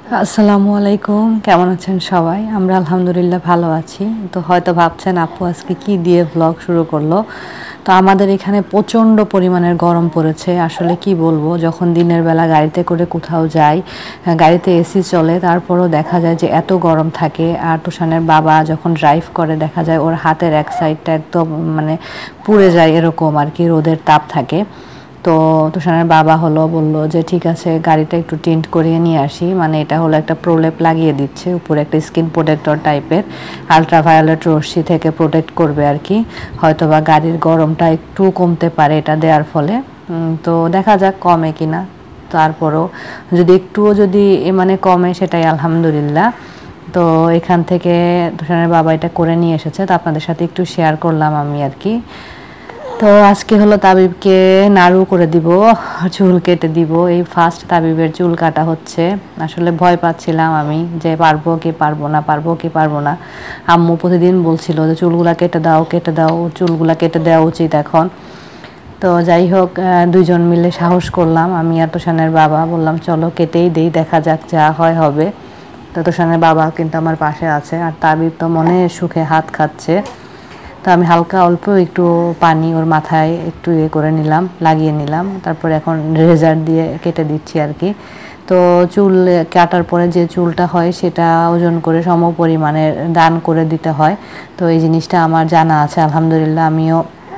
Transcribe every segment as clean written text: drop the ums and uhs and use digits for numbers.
আসসালামু আলাইকুম, কেমন আছেন সবাই? আমরা আলহামদুলিল্লাহ ভালো আছি। তো হয়তো ভাবছেন আপু আজকে কি দিয়ে ব্লগ শুরু করলো। তো আমাদের এখানে প্রচণ্ড পরিমাণের গরম পড়েছে। আসলে কি বলবো, যখন দিনের বেলা গাড়িতে করে কোথাও যাই, গাড়িতে এসি চলে, তারপরও দেখা যায় যে এত গরম থাকে। আর তুষানের বাবা যখন ড্রাইভ করে দেখা যায় ওর হাতের এক সাইডটা একদম মানে পুড়ে যায়, এরকম আর কি রোদের তাপ থাকে। তো তুষারের বাবা বলল যে ঠিক আছে গাড়িটা একটু টিন্ট করিয়ে নিয়ে আসি, মানে এটা হলো একটা প্রলেপ লাগিয়ে দিচ্ছে উপরে, একটা স্কিন প্রোটেক্টর টাইপের, আলট্রাভায়োলেট রশ্মি থেকে প্রোটেক্ট করবে আর কি। হয়তোবা গাড়ির গরমটা একটু কমতে পারে এটা দেওয়ার ফলে। তো দেখা যাক কমে কিনা। তারপরও যদি একটুও যদি মানে কমে সেটাই আলহামদুলিল্লাহ। তো এখান থেকে তুষারের বাবা এটা করে নিয়ে এসেছে, তো আপনাদের সাথে একটু শেয়ার করলাম আমি আর কি। তো আজকে হলো তাবিবকে নাড়ু করে দিব, চুল কেটে দিব। এই ফার্স্ট তাবিবের চুল কাটা হচ্ছে। আসলে ভয় পাচ্ছিলাম আমি যে পারবো কি পারবো না, পারবো কি পারবো না। আম্মু প্রতিদিন বলছিল যে চুলগুলা কেটে দাও, কেটে দাও, চুলগুলা কেটে দেওয়া উচিত এখন। তো যাই হোক, দুইজন মিলে সাহস করলাম, আমি আর তোষানের বাবা, বললাম চলো কেটেই দেই, দেখা যাক যা হয় হবে। তো তোষানের বাবা কিন্তু আমার পাশে আছে, আর তাবিব তো মনে সুখে হাত খাচ্ছে। তো আমি হালকা অল্প একটু পানি ওর মাথায় একটু করে নিলাম, লাগিয়ে নিলাম, তারপরে এখন রেজার দিয়ে কেটে দিচ্ছি আর কি। তো চুল কাটার পরে যে চুলটা হয় সেটা ওজন করে সম পরিমাণের দান করে দিতে হয়। তো এই জিনিসটা আমার জানা আছে আলহামদুলিল্লাহ, আমিও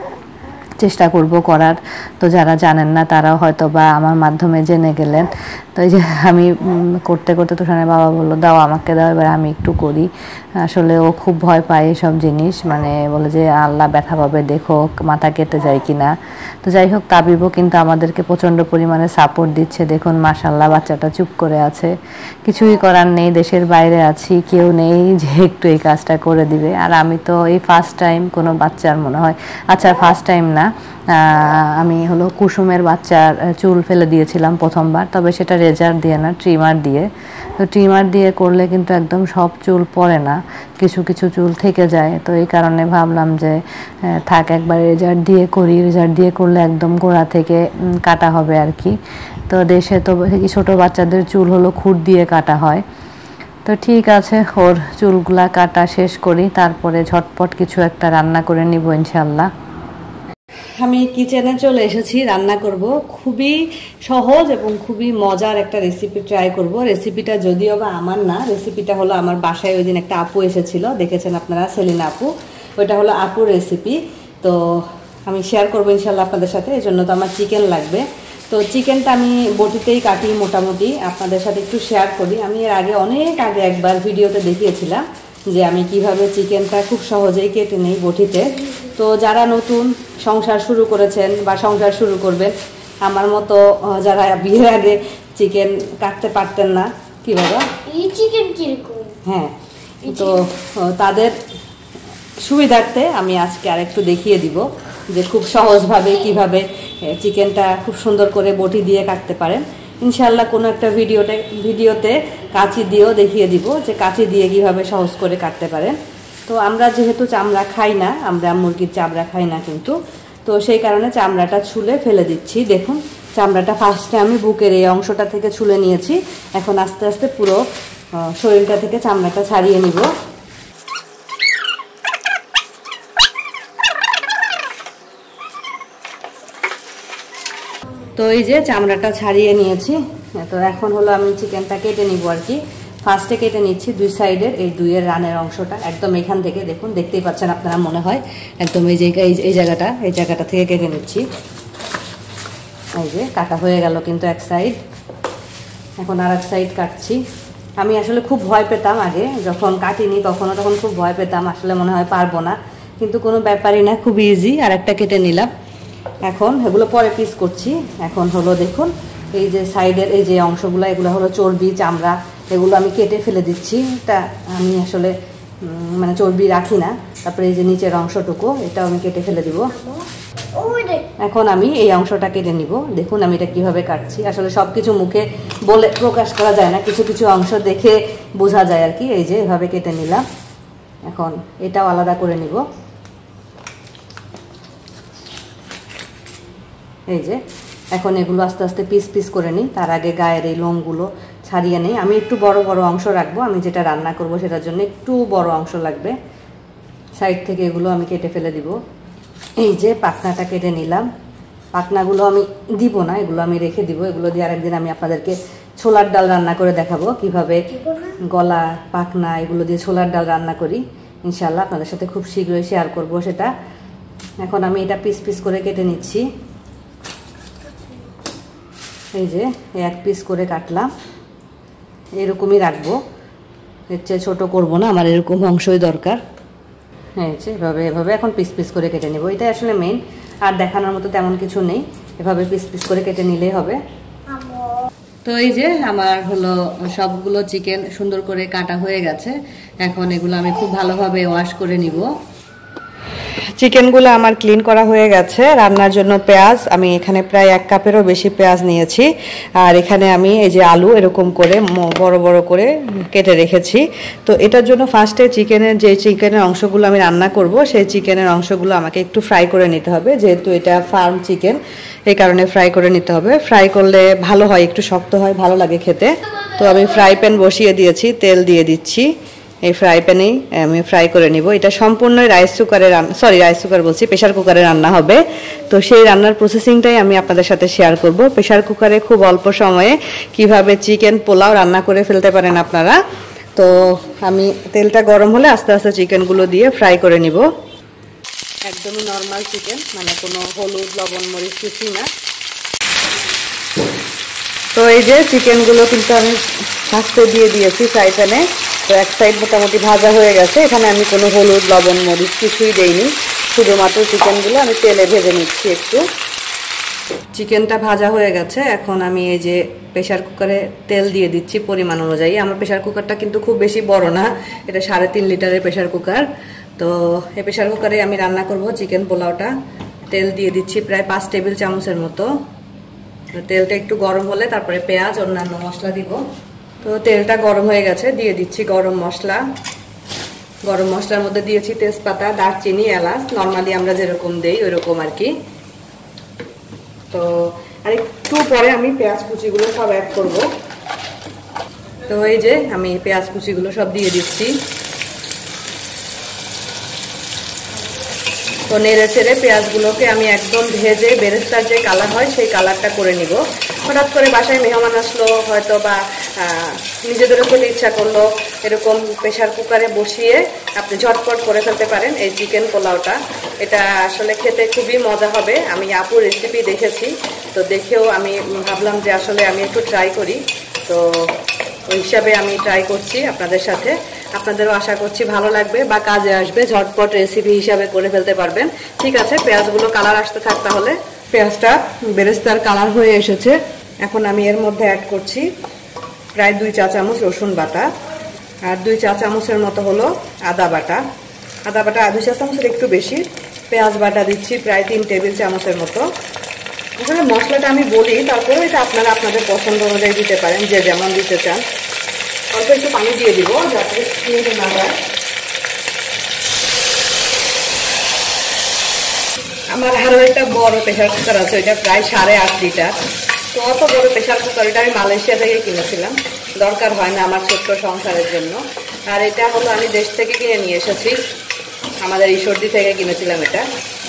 চেষ্টা করব করার। তো যারা জানেন না তারাও হয়তো বা আমার মাধ্যমে জেনে গেলেন। তো এই যে আমি করতে করতে তুষারের বাবা বললো দাও আমাকে দাও, এবার আমি একটু করি। আসলে ও খুব ভয় পায় এসব জিনিস, মানে বলে যে আল্লাহ ব্যথা পাবে, দেখো মাথা কেটে যায় কিনা। তো যাই হোক, তাবিবও কিন্তু আমাদেরকে প্রচণ্ড পরিমাণে সাপোর্ট দিচ্ছে। দেখুন মাশাআল্লাহ, বাচ্চাটা চুপ করে আছে, কিছুই করার নেই, দেশের বাইরে আছি, কেউ নেই যে একটু এই কাজটা করে দিবে। আর আমি তো এই ফার্স্ট টাইম কোনো বাচ্চার মনে হয়, আচ্ছা ফার্স্ট টাইম না, আমি কুসুমের বাচ্চার চুল ফেলে দিয়েছিলাম প্রথমবার, তবে সেটা রেজার দিয়ে না, ট্রিমার দিয়ে। তো ট্রিমার দিয়ে করলে কিন্তু একদম সব চুল পড়ে না, কিছু কিছু চুল থেকে যায়। তো এই কারণে ভাবলাম যে থাক একবার রেজার দিয়ে করি, রেজার দিয়ে করলে একদম গোড়া থেকে কাটা হবে আর কি। তো দেশে তো ছোটো বাচ্চাদের চুল খুর দিয়ে কাটা হয়। তো ঠিক আছে, ওর চুলগুলা কাটা শেষ করি, তারপরে ঝটপট কিছু একটা রান্না করে নিব ইনশাল্লাহ। আমি কিচেনে চলে এসেছি, রান্না করব। খুবই সহজ এবং খুবই মজার একটা রেসিপি ট্রাই করব। রেসিপিটা যদিও বা আমার না, রেসিপিটা আমার বাসায় ওই দিন একটা আপু এসেছিল, দেখেছেন আপনারা, সেলিনা আপু। ওইটা আপুর রেসিপি। তো আমি শেয়ার করবো ইনশাল্লাহ আপনাদের সাথে। এই জন্য তো আমার চিকেন লাগবে। তো চিকেনটা আমি বটিতেই কাটি মোটামুটি, আপনাদের সাথে একটু শেয়ার করি। আমি এর আগে অনেক আগে একবার ভিডিওতে দেখিয়েছিলাম যে আমি কিভাবে চিকেনটা খুব সহজেই কেটে নিই বটিতে। তো যারা নতুন সংসার শুরু করেছেন বা সংসার শুরু করবেন, আমার মতো যারা বিয়ের আগে চিকেন কাটতে পারতেন না, কি বাবা এই চিকেন কিরকম, হ্যাঁ, তো তাদের সুবিধার্থে আমি আজকে আরেকটু দেখিয়ে দিব যে খুব সহজভাবে কিভাবে চিকেনটা খুব সুন্দর করে বটি দিয়ে কাটতে পারেন। ইনশাআল্লাহ কোনো একটা ভিডিওতে কাঁচি দিয়েও দেখিয়ে দিব যে কাঁচি দিয়ে কিভাবে সহজ করে কাটতে পারেন। তো আমরা যেহেতু চামড়া খাই না, আমরা মুরগির চামড়া খাই না কিন্তু, তো সেই কারণে চামড়াটা ছুলে ফেলে দিচ্ছি। দেখুন চামড়াটা ফার্স্টে আমি বুকের এই অংশটা থেকে ছুলে নিয়েছি, এখন আস্তে আস্তে পুরো শরীরটা থেকে চামড়াটা ছাড়িয়ে নিব। তো এই যে চামড়াটা ছাড়িয়ে নিয়েছি। তো এখন আমি চিকেনটা কেটে নিব আর কি। ফার্স্টে কেটে নিচ্ছি দুই সাইডের, এই দুইয়ের রানের অংশটা একদম এখান থেকে, দেখুন দেখতেই পাচ্ছেন আপনারা মনে হয়, একদম এই জায়গাটা থেকে কেটে নিচ্ছি। এই যে কাটা হয়ে গেল কিন্তু এক সাইড, এখন আর এক সাইড কাটছি। আমি আসলে খুব ভয় পেতাম আগে, যখন কাটিনি তখন খুব ভয় পেতাম, আসলে মনে হয় পারবো না, কিন্তু কোনো ব্যাপারই না, খুব ইজি। আর একটা কেটে নিলাম। এখন এগুলো পরে পিস করছি। এখন দেখুন এই যে সাইডের এই যে অংশগুলো, এগুলো চর্বি চামড়া, এগুলো আমি কেটে ফেলে দিচ্ছি। এটা আমি আসলে মানে চর্বি রাখি না। তারপরে এই যে নিচের অংশটুকু, এটাও আমি কেটে ফেলে দিব। এখন আমি এই অংশটা কেটে নিব। দেখুন আমি এটা কিভাবে কাটছি, আসলে সব কিছু মুখে বলে প্রকাশ করা যায় না, কিছু কিছু অংশ দেখে বোঝা যায় আর কি। এই যে এভাবে কেটে নিলাম। এখন এটাও আলাদা করে নিব। এই যে এখন এগুলো আস্তে আস্তে পিস পিস করে নিই। তার আগে গায়ের এই লোমগুলো ছাড়িয়ে নেই। আমি একটু বড় বড় অংশ রাখবো, আমি যেটা রান্না করব সেটার জন্য একটু বড় অংশ লাগবে। সাইড থেকে এগুলো আমি কেটে ফেলে দিব। এই যে পাখনাটা কেটে নিলাম। পাখনাগুলো আমি দিব না, এগুলো আমি রেখে দিব। এগুলো দিয়ে আরেকদিন আমি আপনাদেরকে ছোলার ডাল রান্না করে দেখাবো কিভাবে গলা পাখনা এগুলো দিয়ে ছোলার ডাল রান্না করি। ইনশাআল্লাহ আপনাদের সাথে খুব শীঘ্রই শেয়ার করব সেটা। এখন আমি এটা পিস পিস করে কেটে নিচ্ছি। এই যে এক পিস করে কাটলাম, এরকমই রাখবো, এর চেয়ে ছোটো করবো না, আমার এরকম অংশই দরকার। হ্যাঁ যে এভাবে এভাবে এখন পিস পিস করে কেটে নেব। এটাই আসলে মেইন, আর দেখানোর মতো তেমন কিছু নেই, এভাবে পিস পিস করে কেটে নিলেই হবে। তো এই যে আমার হলো সবগুলো চিকেন সুন্দর করে কাটা হয়ে গেছে। এখন এগুলো আমি খুব ভালোভাবে ওয়াশ করে নিব। চিকেনগুলো আমার ক্লিন করা হয়ে গেছে। রান্নার জন্য পেঁয়াজ আমি এখানে প্রায় 1 কাপেরও বেশি পেঁয়াজ নিয়েছি। আর এখানে আমি এই যে আলু এরকম করে বড় বড় করে কেটে রেখেছি। তো এটার জন্য ফার্স্টে চিকেনের অংশগুলো আমি রান্না করব, সেই চিকেনের অংশগুলো আমাকে একটু ফ্রাই করে নিতে হবে, যেহেতু এটা ফার্ম চিকেন এই কারণে ফ্রাই করে নিতে হবে। ফ্রাই করলে ভালো হয়, একটু শক্ত হয়, ভালো লাগে খেতে। তো আমি ফ্রাই প্যান বসিয়ে দিয়েছি, তেল দিয়ে দিচ্ছি। এই ফ্রাই প্যানেই আমি ফ্রাই করে নিব। এটা সম্পূর্ণ রাইস কুকার বলছি, প্রেশার কুকারে রান্না হবে। তো সেই রান্নার প্রসেসিংটাই আমি আপনাদের সাথে শেয়ার করব। প্রেশার কুকারে খুব অল্প সময়ে কিভাবে চিকেন পোলাও রান্না করে ফেলতে পারেন আপনারা। তো আমি তেলটা গরম হলে আস্তে আস্তে চিকেনগুলো দিয়ে ফ্রাই করে নিব। একদমই নর্মাল চিকেন, মানে কোনো হলুদ লবণ মরিচ কিছুই না। তো এই যে চিকেনগুলো কিন্তু আমি ভাজতে দিয়ে দিয়েছি ফ্রাই প্যানে। তো এক সাইড মোটামুটি ভাজা হয়ে গেছে। এখানে আমি কোনো হলুদ লবণ মরিচ কিছুই দেইনি, শুধুমাত্র চিকেনগুলো আমি তেলে ভেজে নিচ্ছি একটু। চিকেনটা ভাজা হয়ে গেছে। এখন আমি এই যে প্রেশার কুকারে তেল দিয়ে দিচ্ছি পরিমাণ অনুযায়ী। আমার প্রেশার কুকারটা কিন্তু খুব বেশি বড় না, এটা 3.5 লিটারের প্রেশার কুকার। তো এই প্রেশার কুকারে আমি রান্না করব চিকেন পোলাওটা। তেল দিয়ে দিচ্ছি প্রায় 5 টেবিল চামচের মতো। তেলটা একটু গরম হলে তারপরে পেঁয়াজ অন্যান্য মশলা দিব। তো তেলটা গরম হয়ে গেছে, দিয়ে দিচ্ছি গরম মশলা। গরম মশলার মধ্যে দিয়েছি তেজপাতা, দারচিনি, এলাচ, নর্মালি আমরা যেরকম দেই ওইরকম আর কি। তো আর একটু পরে আমি পেঁয়াজ কুচিগুলো সব অ্যাড করব। তো এই যে আমি পেঁয়াজ কুচিগুলো সব দিয়ে দিচ্ছি। তো নেড়ে চেড়ে পেঁয়াজগুলোকে আমি একদম ভেজে বেরেস্তার যে কালার হয় সেই কালারটা করে নিব। হঠাৎ করে বাসায় মেহমান আসলো হয়তো, বা নিজেদেরও খেতে ইচ্ছা করলো, এরকম প্রেশার কুকারে বসিয়ে আপনি ঝটপট করে ফেলতে পারেন এই চিকেন পোলাওটা। এটা আসলে খেতে খুবই মজা হবে। আমি আপুর রেসিপি দেখেছি, তো দেখেও আমি ভাবলাম যে আসলে আমি একটু ট্রাই করি। তো ওই হিসাবে আমি ট্রাই করছি আপনাদের সাথে। আপনাদেরও আশা করছি ভালো লাগবে বা কাজে আসবে, ঝটপট রেসিপি হিসাবে করে ফেলতে পারবেন। ঠিক আছে, পেঁয়াজগুলো কালার আসতে থাক। তাহলে পেঁয়াজটা বেরেস্তার কালার হয়ে এসেছে। এখন আমি এর মধ্যে অ্যাড করছি প্রায় 2 চা চামচ রসুন বাটা, আর 2 চা চামচের মতো হলো আদা বাটা। আদা বাটা 2 চা চামচের একটু বেশি। পেঁয়াজ বাটা দিচ্ছি প্রায় 3 টেবিল চামচের মতো। আসলে মশলাটা আমি বলি, তারপরে এটা আপনারা আপনাদের পছন্দ অনুযায়ী দিতে পারেন, যে যেমন দিতে চান। অল্প একটু পানি দিয়ে দিব যাতে স্মেল না হয়। আমার আরও একটা বড় প্রেশার কুকার আছে, ওইটা প্রায় 8.5 লিটার। তো অত বড় প্রেশার কুকার এটা আমি মালয়েশিয়া থেকে কিনেছিলাম, দরকার হয় না আমার ছোট্ট সংসারের জন্য। আর এটা হলো আমি দেশ থেকে কিনে নিয়ে এসেছি, আমাদের ঈশ্বরদী থেকে কিনেছিলাম এটা।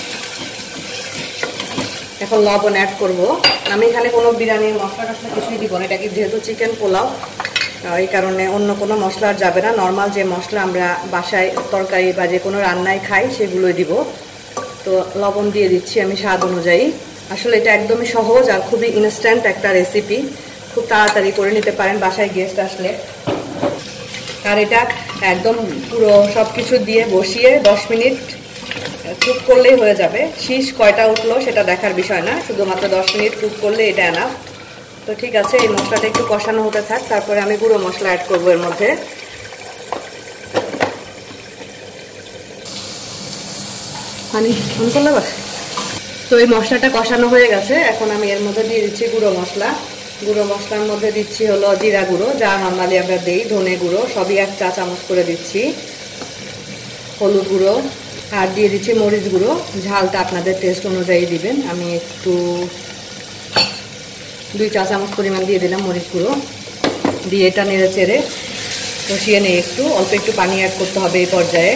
এখন লবণ অ্যাড করব। আমি এখানে কোনো বিরিয়ানির মশলা টশলা কিছুই দিব না, এটা কি যেহেতু চিকেন পোলাও, এই কারণে অন্য কোনো মশলা আর যাবে না। নর্মাল যে মশলা আমরা বাসায় তরকারি বা যে কোনো রান্নায় খাই সেগুলোই দিব। তো লবণ দিয়ে দিচ্ছি আমি স্বাদ অনুযায়ী। আসলে এটা একদমই সহজ আর খুবই ইনস্ট্যান্ট একটা রেসিপি, খুব তাড়াতাড়ি করে নিতে পারেন বাসায় গেস্ট আসলে। আর এটা একদম পুরো সব কিছু দিয়ে বসিয়ে 10 মিনিট কুক করলেই হয়ে যাবে। শীষ কয়টা উঠলো সেটা দেখার বিষয় না, শুধুমাত্র 10 মিনিট কুক করলে এটা এনাফ। তো ঠিক আছে, এই মশলাটা একটু কষানো হতে থাক, তারপরে আমি গুঁড়ো মশলা অ্যাড করবো এর মধ্যে। পানি অন করলে বাস। তো এই মশলাটা কষানো হয়ে গেছে, এখন আমি এর মধ্যে দিয়ে দিচ্ছি গুঁড়ো মশলা। গুঁড়ো মশলার মধ্যে দিচ্ছি হলো জিরা গুঁড়ো, যা নর্মালি আমরা দিই, ধনে গুঁড়ো সবই 1 চা চামচ করে দিচ্ছি, হলুদ গুঁড়ো, আর দিয়ে দিচ্ছি মরিচ গুঁড়ো। ঝালটা আপনাদের টেস্ট অনুযায়ী দিবেন। আমি একটু 2 চা চামচ পরিমাণ দিয়ে দিলাম মরিচ গুঁড়ো। দিয়ে এটা নেড়ে চেড়ে কষিয়ে নিয়ে অল্প একটু পানি অ্যাড করতে হবে এই পর্যায়ে।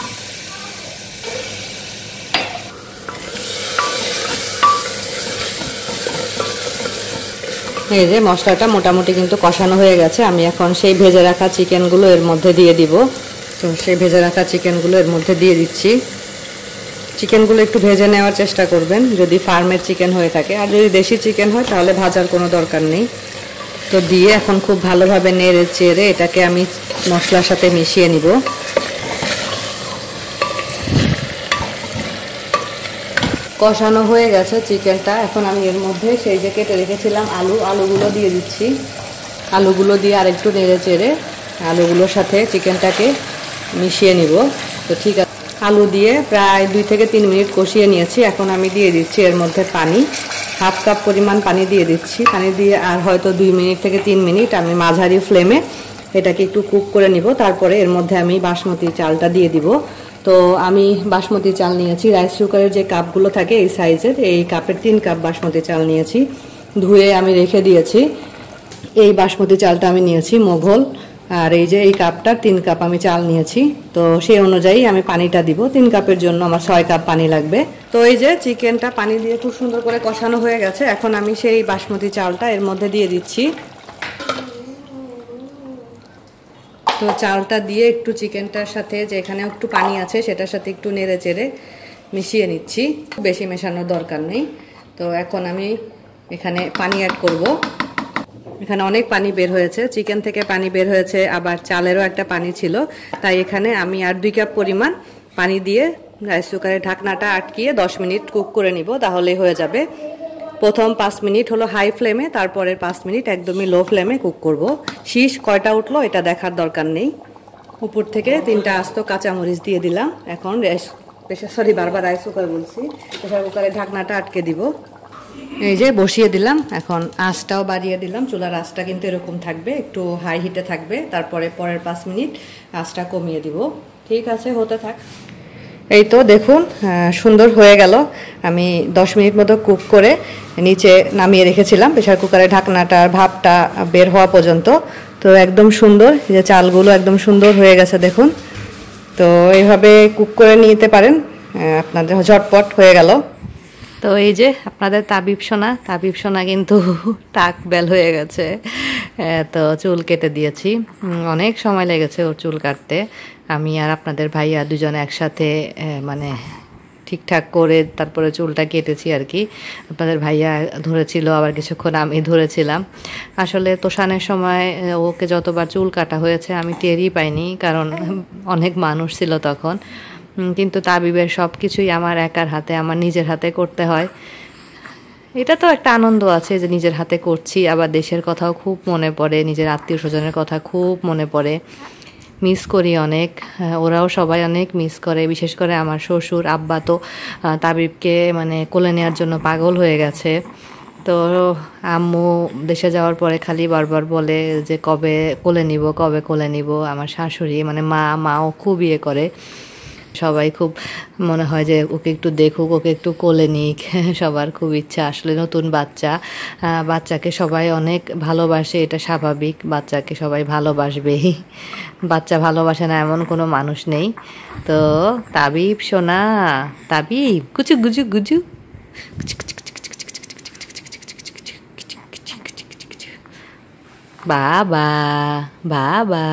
এই যে মশলাটা মোটামুটি কিন্তু কষানো হয়ে গেছে, আমি এখন সেই ভেজে রাখা চিকেনগুলো এর মধ্যে দিয়ে দিব। তো সেই ভেজে রাখা চিকেনগুলো এর মধ্যে দিয়ে দিচ্ছি। চিকেনগুলো একটু ভেজে নেওয়ার চেষ্টা করবেন যদি ফার্মের চিকেন হয়ে থাকে, আর যদি দেশি চিকেন হয় তাহলে ভাজার কোনো দরকার নেই। তো দিয়ে এখন খুব ভালোভাবে নেড়ে চেড়ে এটাকে আমি মশলার সাথে মিশিয়ে নিব। কষানো হয়ে গেছে চিকেনটা, এখন আমি এর মধ্যে সেই যে কেটে রেখেছিলাম আলুগুলো দিয়ে দিচ্ছি। আলুগুলো দিয়ে আরেকটু নেড়ে চেড়ে আলুগুলোর সাথে চিকেনটাকে মিশিয়ে নিব। তো ঠিক আছে, আলু দিয়ে প্রায় 2 থেকে 3 মিনিট কষিয়ে নিয়েছি। এখন আমি দিয়ে দিচ্ছি এর মধ্যে পানি, 1/2 কাপ পরিমাণ পানি দিয়ে দিচ্ছি। পানি দিয়ে আর হয়তো 2 মিনিট থেকে 3 মিনিট আমি মাঝারি ফ্লেমে এটাকে একটু কুক করে নিব। তারপরে এর মধ্যে আমি বাসমতি চালটা দিয়ে দিব। তো আমি বাসমতি চাল নিয়েছি, রাইস কুকারের যে কাপগুলো থাকে এই সাইজের, এই কাপের 3 কাপ বাসমতি চাল নিয়েছি, ধুয়ে আমি রেখে দিয়েছি। এই বাসমতি চালটা আমি নিয়েছি মোঘল, আর এই যে এই কাপটা 3 কাপ আমি চাল নিয়েছি। তো সেই অনুযায়ী আমি পানিটা দিব, 3 কাপের জন্য আমার 6 কাপ পানি লাগবে। তো এই যে চিকেনটা পানি দিয়ে খুব সুন্দর করে কষানো হয়ে গেছে, এখন আমি সেই বাসমতি চালটা এর মধ্যে দিয়ে দিচ্ছি। তো চালটা দিয়ে একটু চিকেনটার সাথে যেখানে একটু পানি আছে সেটার সাথে একটু নেড়ে চেড়ে মিশিয়ে নিচ্ছি, বেশি মেশানোর দরকার নেই। তো এখন আমি এখানে পানি অ্যাড করব। এখানে অনেক পানি বের হয়েছে, চিকেন থেকে পানি বের হয়েছে, আবার চালেরও একটা পানি ছিল, তাই এখানে আমি আর 2 কাপ পরিমাণ পানি দিয়ে রাইস কুকারের ঢাকনাটা আটকিয়ে 10 মিনিট কুক করে নিব, তাহলেই হয়ে যাবে। প্রথম 5 মিনিট হলো হাই ফ্লেমে, তারপরের 5 মিনিট একদমই লো ফ্লেমে কুক করব। শীষ কয়টা উঠলো এটা দেখার দরকার নেই। উপর থেকে 3টা আস্ত কাঁচামরিচ দিয়ে দিলাম। এখন বারবার রাইস কুকার বলছি, প্রেসার কুকারের ঢাকনাটা আটকে দিব। এই যে বসিয়ে দিলাম, এখন আঁচটাও বাড়িয়ে দিলাম। চুলার আঁচটা কিন্তু এরকম থাকবে, একটু হাই হিটে থাকবে। তারপরে পরের 5 মিনিট আঁচটা কমিয়ে দিব। ঠিক আছে, হতে থাক। এই তো দেখুন সুন্দর হয়ে গেল। আমি 10 মিনিট মতো কুক করে নিচে নামিয়ে রেখেছিলাম প্রেসার কুকারের ঢাকনাটার ভাপটা বের হওয়া পর্যন্ত। তো একদম সুন্দর, যে চালগুলো একদম সুন্দর হয়ে গেছে দেখুন। তো এইভাবে কুক করে নিতে পারেন, আপনাদের ঝটপট হয়ে গেল। তো এই যে আপনাদের তাবিব সোনা কিন্তু টাক বেল হয়ে গেছে। তো চুল কেটে দিয়েছি, অনেক সময় লেগেছে ওর চুল কাটতে। আমি আর আপনাদের ভাইয়া দুজনে একসাথে মানে ঠিকঠাক করে তারপরে চুলটা কেটেছি আর কি। আপনাদের ভাইয়া ধরেছিল, আবার কিছুক্ষণ আমি ধরেছিলাম। আসলে তোষানের সময় ওকে যতবার চুল কাটা হয়েছে আমি টেরই পাইনি, কারণ অনেক মানুষ ছিল তখন। কিন্তু তাবিবের সব কিছুই আমার একার হাতে, আমার নিজের হাতে করতে হয়। এটা তো একটা আনন্দ আছে যে নিজের হাতে করছি, আবার দেশের কথাও খুব মনে পড়ে, নিজের আত্মীয় স্বজনের কথা খুব মনে পড়ে, মিস করি অনেক। ওরাও সবাই অনেক মিস করে, বিশেষ করে আমার শ্বশুর আব্বা তো তাবিবকে মানে কোলে নেওয়ার জন্য পাগল হয়ে গেছে। তো আম্মু দেশে যাওয়ার পরে খালি বারবার বলে যে কবে কোলে নিব, কবে কোলে নিব। আমার শাশুড়ি মানে মাও খুব ইয়ে করে, সবাই খুব মনে হয় যে ওকে একটু দেখুক, ওকে একটু কোলে নিক। সবার খুব ইচ্ছা, আসলে নতুন বাচ্চাকে সবাই অনেক ভালোবাসে, এটা স্বাভাবিক। বাচ্চাকে সবাই ভালোবাসবেই, বাচ্চা ভালোবাসে না এমন কোনো মানুষ নেই। তো তাবিব সোনা, তাবিব কুচু গুজু গুজু, বাবা বাবা।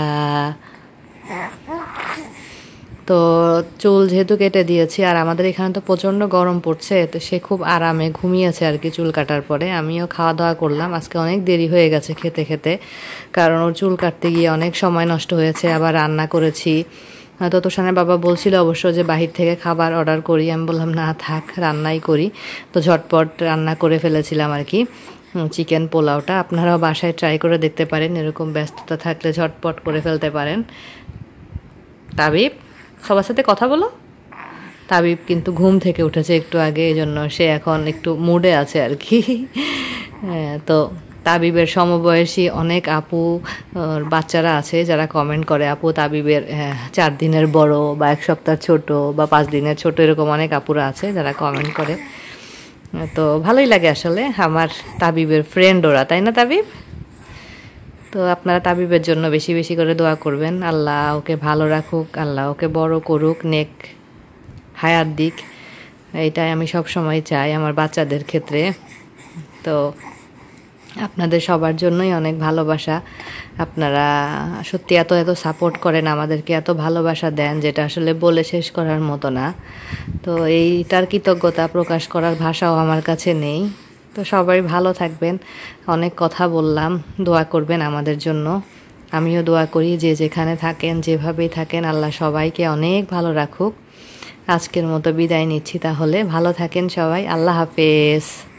তো চুল যেহেতু কেটে দিয়েছি, আর আমাদের এখানে তো প্রচণ্ড গরম পড়ছে, তো সে খুব আরামে ঘুমিয়েছে আর কি চুল কাটার পরে। আমিও খাওয়া দাওয়া করলাম, আজকে অনেক দেরি হয়ে গেছে খেতে খেতে, কারণ ওর চুল কাটতে গিয়ে অনেক সময় নষ্ট হয়েছে। আবার রান্না করেছি। তো তোষানের বাবা বলছিল অবশ্য যে বাহির থেকে খাবার অর্ডার করি, আমি বললাম না থাক, রান্নাই করি। তো ঝটপট রান্না করে ফেলেছিলাম আর কি চিকেন পোলাওটা। আপনারাও বাসায় ট্রাই করে দেখতে পারেন, এরকম ব্যস্ততা থাকলে ঝটপট করে ফেলতে পারেন। তাবিব সবার সাথে কথা বলো। তাবিব কিন্তু ঘুম থেকে উঠেছে একটু আগে, এই জন্য সে এখন একটু মুডে আছে আর কি। তো তাবিবের সমবয়সী অনেক আপু বাচ্চারা আছে যারা কমেন্ট করে, আপু তাবিবের 4 দিনের বড় বা 1 সপ্তাহ ছোট বা 5 দিনের ছোট, এরকম অনেক আপুরা আছে যারা কমেন্ট করে। তো ভালোই লাগে আসলে, আমার তাবিবের ফ্রেন্ড ওরা, তাই না তাবিব? তো আপনারা তাবিবের জন্য বেশি বেশি করে দোয়া করবেন, আল্লাহ ওকে ভালো রাখুক, আল্লাহ ওকে বড় করুক, নেক হায়াত দিক, এইটাই আমি সব সময় চাই আমার বাচ্চাদের ক্ষেত্রে। তো আপনাদের সবার জন্যই অনেক ভালোবাসা, আপনারা সত্যি এত এত সাপোর্ট করেন আমাদেরকে, এত ভালোবাসা দেন যেটা আসলে বলে শেষ করার মতো না। তো এইটার কৃতজ্ঞতা প্রকাশ করার ভাষাও আমার কাছে নেই। তো সবাই ভালো থাকবেন, অনেক কথা বললাম, দোয়া করবেন আমাদের জন্য, আমিও দোয়া করি যে যেখানে থাকেন যেভাবেই থাকেন আল্লাহ সবাইকে অনেক ভালো রাখুক। আজকের মতো বিদায় নিচ্ছি, তাহলে ভালো থাকেন সবাই, আল্লাহ হাফেজ।